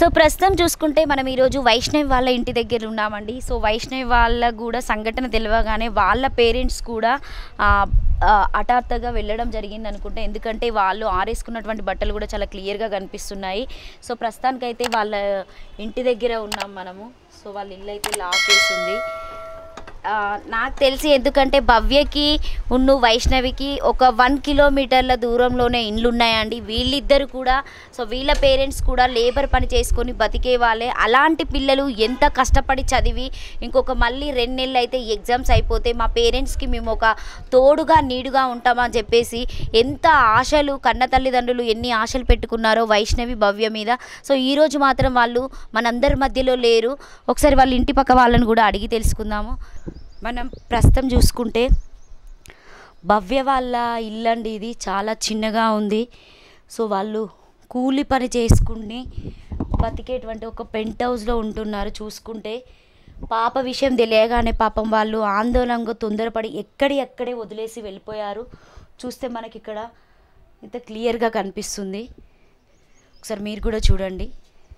So ప్రస్తుతం చూసుకుంటే మనం ఈరోజు వైష్ణవి వాళ్ళ ఇంటి దగ్గర ఉన్నామండి. సో వైష్ణవి వాళ్ళ కూడా సంఘటన తెలియగానే వాళ్ళ పేరెంట్స్ కూడా హఠాత్తుగా వెళ్ళడం జరిగింది అనుకుంటా. ఎందుకంటే వాళ్ళు ఆరేసుకున్నటువంటి బట్టలు కూడా చాలా క్లియర్గా కనిపిస్తున్నాయి. సో ప్రస్తుతానికైతే వాళ్ళ ఇంటి దగ్గర ఉన్నాం మనము. సో వాళ్ళ ఇల్లు అయితే లాక్ వేసింది. నాకు తెలిసి ఎందుకంటే భవ్యకి ఉన్ను వైష్ణవికి ఒక 1 కిలోమీటర్ల దూరంలోనే ఇండ్లు ఉన్నాయండి. వీళ్ళిద్దరు కూడా సో వీళ్ళ పేరెంట్స్ కూడా లేబర్ పని చేసుకొని బతికే వాళ్ళే. అలాంటి పిల్లలు ఎంత కష్టపడి చదివి ఇంకొక మళ్ళీ 2 నెలలు అయితే ఎగ్జామ్స్ అయిపోతే మా పేరెంట్స్కి మేము ఒక తోడుగా నీడుగా ఉంటామని చెప్పేసి ఎంత ఆశలు కన్న తల్లిదండ్రులు ఎన్ని ఆశలు పెట్టుకున్నారో వైష్ణవి భవ్య మీద. సో ఈరోజు మాత్రం వాళ్ళు మనందరి మధ్యలో లేరు. ఒకసారి వాళ్ళ ఇంటి పక్క వాళ్ళని కూడా అడిగి తెలుసుకుందాము. మనం ప్రస్తుతం చూసుకుంటే భవ్య వాళ్ళ ఇల్లు అండి. ఇది చాలా చిన్నగా ఉంది. సో వాళ్ళు కూలి పని చేసుకుని బతికేటువంటి ఒక పెంట్ హౌస్లో ఉంటున్నారు. చూసుకుంటే పాప విషయం తెలియగానే పాపం వాళ్ళు ఆందోళనగా తొందరపడి ఎక్కడే వదిలేసి వెళ్ళిపోయారు. చూస్తే మనకి ఇక్కడ ఇంత క్లియర్గా కనిపిస్తుంది. ఒకసారి మీరు కూడా చూడండి.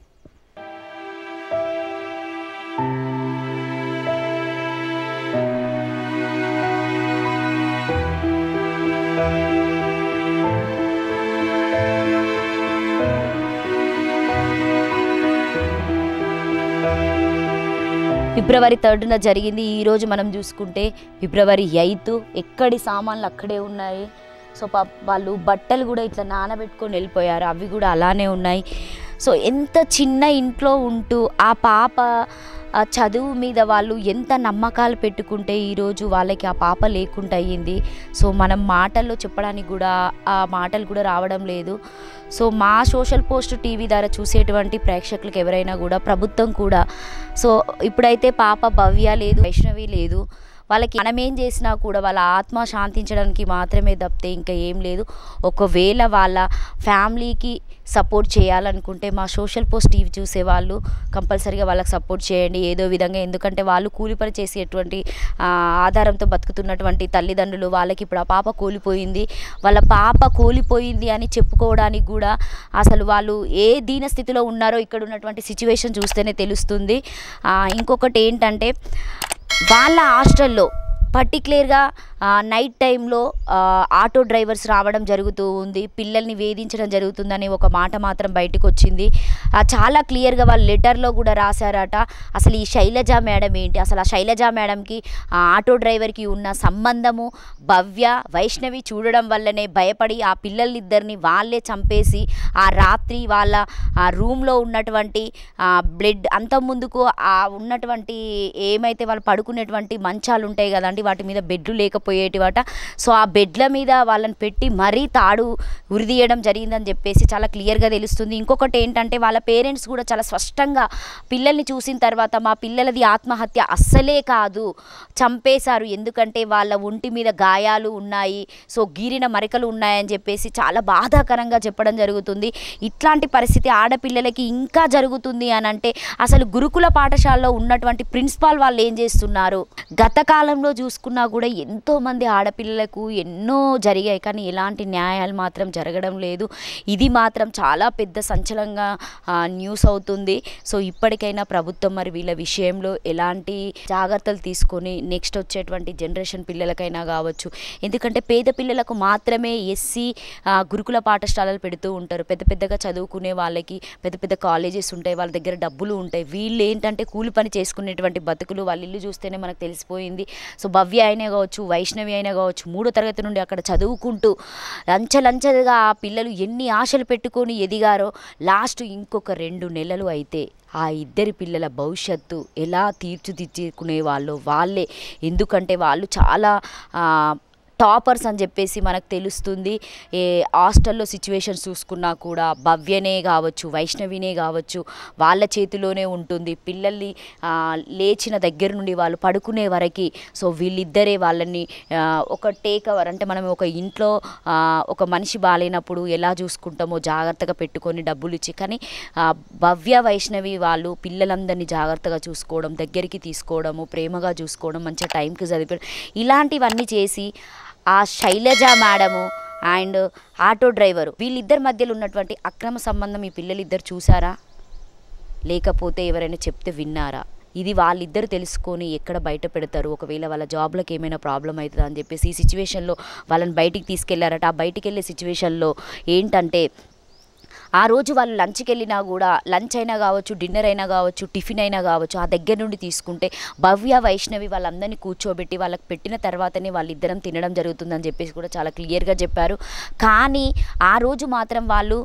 ఫిబ్రవరి 3న జరిగింది. ఈరోజు మనం చూసుకుంటే ఫిబ్రవరి 8. ఎక్కడి సామాన్లు అక్కడే ఉన్నాయి. సో వాళ్ళు బట్టలు కూడా ఇట్లా నానబెట్టుకొని వెళ్ళిపోయారు. అవి కూడా అలానే ఉన్నాయి. సో ఎంత చిన్న ఇంట్లో ఉంటూ ఆ పాప చదువు మీద వాళ్ళు ఎంత నమ్మకాలు పెట్టుకుంటే ఈరోజు వాళ్ళకి ఆ పాప లేకుండా అయ్యింది. సో మనం మాటల్లో చెప్పడానికి కూడా ఆ మాటలు కూడా రావడం లేదు. సో మా సోషల్ పోస్ట్ టీవీ ద్వారా చూసేటువంటి ప్రేక్షకులకు ఎవరైనా కూడా ప్రభుత్వం కూడా సో ఇప్పుడైతే పాప భవ్య లేదు, వైష్ణవి లేదు, వాళ్ళకి మనం ఏం చేసినా కూడా వాళ్ళ ఆత్మ శాంతించడానికి మాత్రమే తప్పితే ఇంకా ఏం లేదు. ఒకవేళ వాళ్ళ ఫ్యామిలీకి సపోర్ట్ చేయాలనుకుంటే మా సోషల్ పోస్ట్ టీవీ చూసేవాళ్ళు కంపల్సరీగా వాళ్ళకి సపోర్ట్ చేయండి ఏదో విధంగా. ఎందుకంటే వాళ్ళు కూలి పని చేసేటువంటి ఆధారంతో బతుకుతున్నటువంటి తల్లిదండ్రులు వాళ్ళకి ఇప్పుడు ఆ పాప కూలిపోయింది. వాళ్ళ పాప కూలిపోయింది అని చెప్పుకోవడానికి కూడా అసలు వాళ్ళు ఏ దీనస్థితిలో ఉన్నారో ఇక్కడ ఉన్నటువంటి సిచ్యువేషన్ చూస్తేనే తెలుస్తుంది. ఇంకొకటి ఏంటంటే వాళ్ళ హాస్టల్లో పర్టిక్యులర్గా నైట్ టైంలో ఆటో డ్రైవర్స్ రావడం జరుగుతూ ఉంది, పిల్లల్ని వేధించడం జరుగుతుందని ఒక మాట మాత్రం బయటకు వచ్చింది. చాలా క్లియర్గా వాళ్ళు లెటర్లో కూడా రాశారట. అసలు ఈ శైలజ మేడం ఏంటి, అసలు ఆ శైలజ మేడంకి ఆటో డ్రైవర్కి ఉన్న సంబంధము భవ్య వైష్ణవి చూడడం వల్లనే భయపడి ఆ పిల్లలిద్దరిని వాళ్ళే చంపేసి ఆ రాత్రి వాళ్ళ రూమ్లో ఉన్నటువంటి బ్లడ్ అంతకుముందుకు ఉన్నటువంటి ఏమైతే వాళ్ళు పడుకునేటువంటి మంచాలు ఉంటాయి కదండి, వాటి మీద బెడ్లు లేకపోయేటివట. సో ఆ బెడ్ల మీద వాళ్ళని పెట్టి మరీ తాడు ఉరిదీయడం జరిగిందని చెప్పేసి చాలా క్లియర్గా తెలుస్తుంది. ఇంకొకటి ఏంటంటే వాళ్ళ పేరెంట్స్ కూడా చాలా స్పష్టంగా పిల్లల్ని చూసిన తర్వాత మా పిల్లలది ఆత్మహత్య అస్సలే కాదు, చంపేశారు, ఎందుకంటే వాళ్ళ ఒంటి మీద గాయాలు ఉన్నాయి, సో గీరిన మరకలు ఉన్నాయని చెప్పేసి చాలా బాధాకరంగా చెప్పడం జరుగుతుంది. ఇట్లాంటి పరిస్థితి ఆడపిల్లలకి ఇంకా జరుగుతుంది అని అంటే అసలు గురుకుల పాఠశాలలో ఉన్నటువంటి ప్రిన్సిపాల్ వాళ్ళు ఏం చేస్తున్నారు? గత కాలంలో చూసుకున్నా కూడా ఎంతోమంది ఆడపిల్లలకు ఎన్నో జరిగాయి, కానీ ఎలాంటి న్యాయాలు మాత్రం జరగడం లేదు. ఇది మాత్రం చాలా పెద్ద సంచలనంగా న్యూస్ అవుతుంది. సో ఇప్పటికైనా ప్రభుత్వం మరి వీళ్ళ విషయంలో ఎలాంటి జాగ్రత్తలు తీసుకొని నెక్స్ట్ వచ్చేటువంటి జనరేషన్ పిల్లలకైనా కావచ్చు, ఎందుకంటే పేద పిల్లలకు మాత్రమే ఎస్సీ గురుకుల పాఠశాలలు పెడుతూ ఉంటారు. పెద్దగా చదువుకునే వాళ్ళకి పెద్ద కాలేజెస్ ఉంటాయి, వాళ్ళ దగ్గర డబ్బులు ఉంటాయి. వీళ్ళు ఏంటంటే కూలి పని చేసుకునేటువంటి బతుకులు. వాళ్ళ ఇల్లు చూస్తేనే మనకు తెలిసిపోయింది. సో భవ్య అయినా కావచ్చు, వైష్ణవి అయినా కావచ్చు, 3వ తరగతి నుండి అక్కడ చదువుకుంటూ లంచలుగా ఆ పిల్లలు ఎన్ని ఆశలు పెట్టుకొని ఎదిగారో లాస్ట్ ఇంకొక 2 నెలలు అయితే ఆ ఇద్దరి పిల్లల భవిష్యత్తు ఎలా తీర్చిదిద్దుకునే వాళ్ళు వాళ్ళే. ఎందుకంటే వాళ్ళు చాలా టాపర్స్ అని చెప్పేసి మనకు తెలుస్తుంది. ఏ హాస్టల్లో సిచ్యువేషన్స్ చూసుకున్నా కూడా భవ్యనే కావచ్చు, వైష్ణవినే కావచ్చు, వాళ్ళ చేతిలోనే ఉంటుంది. పిల్లల్ని లేచిన దగ్గర నుండి వాళ్ళు పడుకునే వరకు సో వీళ్ళిద్దరే వాళ్ళని ఒక టేక్ ఓవర్ అంటే మనం ఒక ఇంట్లో ఒక మనిషి బాగాలేనప్పుడు ఎలా చూసుకుంటామో జాగ్రత్తగా పెట్టుకొని డబ్బులు ఇచ్చి, కానీ భవ్య వైష్ణవి వాళ్ళు పిల్లలందరినీ జాగ్రత్తగా చూసుకోవడం, దగ్గరికి తీసుకోవడము, ప్రేమగా చూసుకోవడం, మంచిగా టైంకి చదివించడం, ఇలాంటివన్నీ చేసి ఆ Shailaja madam and auto driver వీళ్ళిద్దరి మధ్యలో ఉన్నటువంటి అక్రమ సంబంధం ఈ పిల్లలిద్దరు చూసారా? లేకపోతే ఎవరైనా చెప్తే విన్నారా? ఇది వాళ్ళిద్దరు తెలుసుకొని ఎక్కడ బయట పెడతారు, ఒకవేళ వాళ్ళ జాబ్లకు ఏమైనా ప్రాబ్లం అవుతుందా అని చెప్పేసి ఈ సిచ్యువేషన్లో వాళ్ళని బయటికి తీసుకెళ్లారట. ఆ బయటికి వెళ్ళే సిచ్యువేషన్లో ఏంటంటే ఆ రోజు వాళ్ళు లంచ్కి వెళ్ళినా కూడా, లంచ్ అయినా కావచ్చు, డిన్నర్ అయినా కావచ్చు, టిఫిన్ అయినా కావచ్చు, ఆ దగ్గర నుండి తీసుకుంటే భవ్య, వైష్ణవి వాళ్ళందరినీ కూర్చోబెట్టి వాళ్ళకి పెట్టిన తర్వాతనే వాళ్ళిద్దరం తినడం జరుగుతుందని చెప్పేసి కూడా చాలా క్లియర్గా చెప్పారు. కానీ ఆ రోజు మాత్రం వాళ్ళు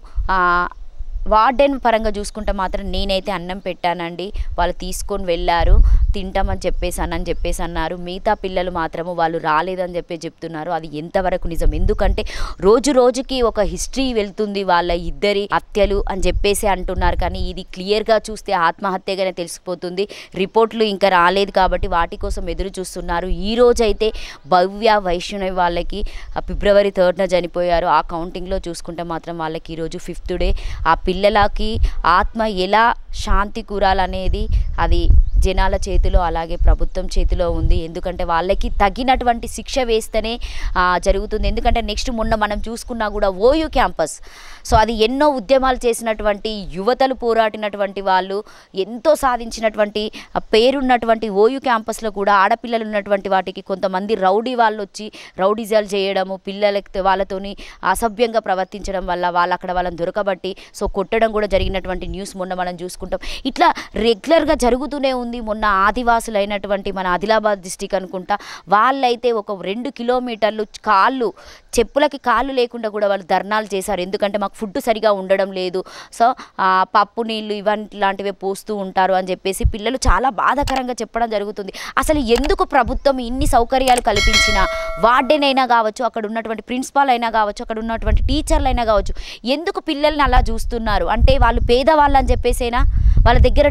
వార్డెన్ పరంగా చూసుకుంటే మాత్రం నేనైతే అన్నం పెట్టానండి, వాళ్ళు తీసుకొని వెళ్ళారు, తింటామని చెప్పేసి అన్నారు. మిగతా పిల్లలు మాత్రము వాళ్ళు రాలేదని చెప్తున్నారు. అది ఎంతవరకు నిజం? ఎందుకంటే రోజు రోజుకి ఒక హిస్టరీ వెళ్తుంది వాళ్ళ ఇద్దరి హత్యలు అని చెప్పేసి అంటున్నారు. కానీ ఇది క్లియర్గా చూస్తే ఆత్మహత్యగానే తెలిసిపోతుంది. రిపోర్ట్లు ఇంకా రాలేదు కాబట్టి వాటి కోసం ఎదురు చూస్తున్నారు. ఈ రోజైతే భవ్య, వైష్ణవి వాళ్ళకి ఫిబ్రవరి 3న చనిపోయారు. ఆ కౌంటింగ్లో చూసుకుంటే మాత్రం వాళ్ళకి ఈరోజు 5th డే. ఆ పిల్లలకి ఆత్మ ఎలా శాంతి కూరాలనేది అది జనాల చేతిలో అలాగే ప్రభుత్వం చేతిలో ఉంది. ఎందుకంటే వాళ్ళకి తగినటువంటి శిక్ష వేస్తేనే జరుగుతుంది. ఎందుకంటే నెక్స్ట్ మొన్న మనం చూసుకున్నా కూడా ఓయూ క్యాంపస్, సో అది ఎన్నో ఉద్యమాలు చేసినటువంటి యువతలు పోరాడినటువంటి వాళ్ళు, ఎంతో సాధించినటువంటి పేరున్నటువంటి ఓయూ క్యాంపస్లో కూడా ఆడపిల్లలు ఉన్నటువంటి వాటికి కొంతమంది రౌడీ వాళ్ళు వచ్చి రౌడీజాలు చేయడము, పిల్లలకి వాళ్ళతోని అసభ్యంగా ప్రవర్తించడం వల్ల వాళ్ళు అక్కడ వాళ్ళని దొరకబట్టి సో కొట్టడం కూడా జరిగినటువంటి న్యూస్ మొన్న మనం చూసుకుంటాం. ఇట్లా రెగ్యులర్గా జరుగుతూనే ఉంది. మొన్న ఆదివాసులైనటువంటి మన ఆదిలాబాద్ డిస్టిక్ అనుకుంటా, వాళ్ళైతే ఒక 2 కిలోమీటర్లు చెప్పులకి కాళ్ళు లేకుండా కూడా వాళ్ళు ధర్నాలు చేశారు. ఎందుకంటే మాకు ఫుడ్ సరిగా ఉండడం లేదు, సో పప్పు నీళ్ళు ఇలాంటివే పోస్తూ ఉంటారు అని చెప్పేసి పిల్లలు చాలా బాధాకరంగా చెప్పడం జరుగుతుంది. అసలు ఎందుకు ప్రభుత్వం ఇన్ని సౌకర్యాలు కల్పించినా, వార్డెన్ అయినా కావచ్చు, అక్కడ ఉన్నటువంటి ప్రిన్సిపాల్ అయినా కావచ్చు, అక్కడ ఉన్నటువంటి టీచర్లు అయినా కావచ్చు, ఎందుకు పిల్లల్ని అలా చూస్తున్నారు? అంటే వాళ్ళు పేదవాళ్ళు అని చెప్పేసేనా? వాళ్ళ దగ్గర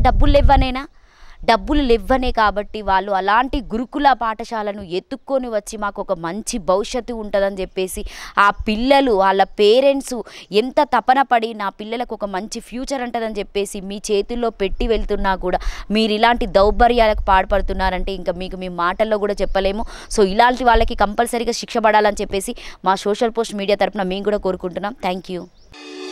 డబ్బులు లేవనే కాబట్టి వాళ్ళు అలాంటి గురుకుల పాఠశాలను ఎత్తుక్కొని వచ్చి మాకు ఒక మంచి భవిష్యత్తు ఉంటుందని చెప్పేసి ఆ పిల్లలు వాళ్ళ పేరెంట్స్ ఎంత తపన పడి నా పిల్లలకు ఒక మంచి ఫ్యూచర్ ఉంటుందని చెప్పేసి మీ చేతుల్లో పెట్టి వెళ్తున్నా కూడా మీరు ఇలాంటి దౌర్భాగ్యాలకు పాడుపడుతున్నారంటే ఇంకా మీకు మీ మాటల్లో కూడా చెప్పలేము. సో ఇలాంటి వాళ్ళకి కంపల్సరీగా శిక్ష పడాలని చెప్పేసి మా సోషల్ పోస్ట్ మీడియా తరఫున మేము కూడా కోరుకుంటున్నాం. Thank you.